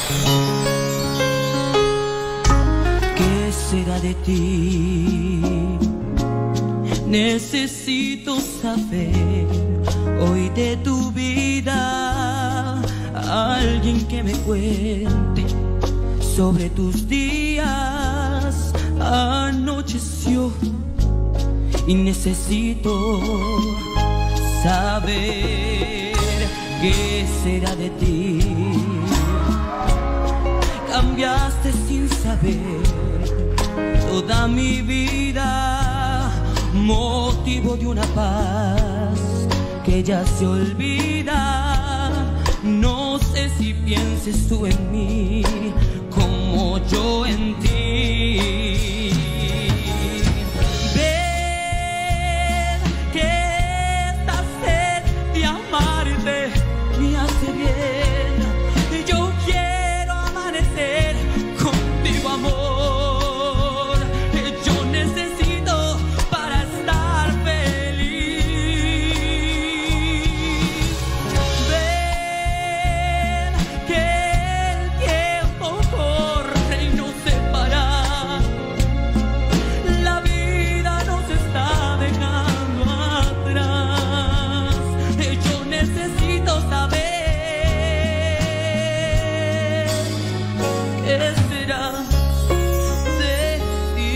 ¿Qué será de ti? Necesito saber hoy de tu vida, alguien que me cuente sobre tus días. Anocheció y necesito saber qué será de ti. Cambiaste sin saber toda mi vida, motivo de una paz que ya se olvida. No sé si pienses tú en mí como yo en ti. Ven que esta sed de amarte me hace bien. Yo quiero amanecer contigo, amor. Yo necesito para estar feliz. Ven que el tiempo corre y no se para. La vida nos está dejando atrás. Yo necesito saber qué será de ti.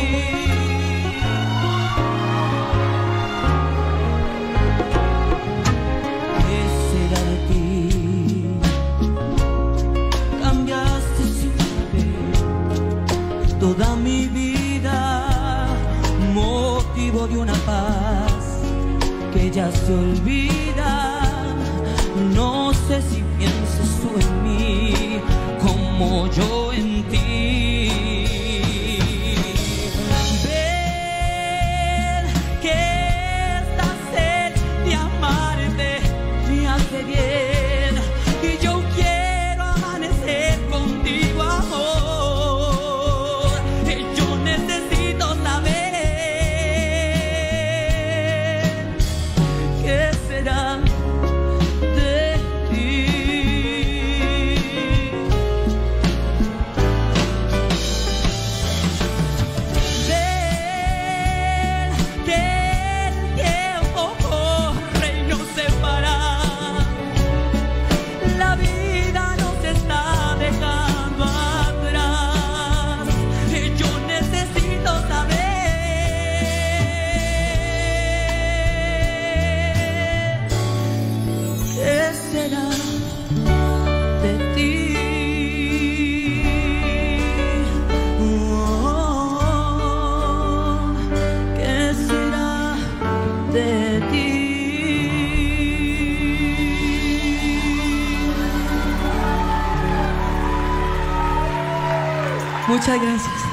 ¿Qué será de ti? Cambiaste sin saber toda mi vida, motivo de una paz que ya se olvida. No sé si piensas tú en mí como yo en ti. Ven que esta sed de amarte me hace bien. Y yo quiero amanecer contigo, amor. Yo necesito saber qué será de ti. Ven que el tiempo corre y no se para. La vida nos está dejando atrás. Yo necesito saber qué será de ti. ¿Qué será de ti? Muchas gracias.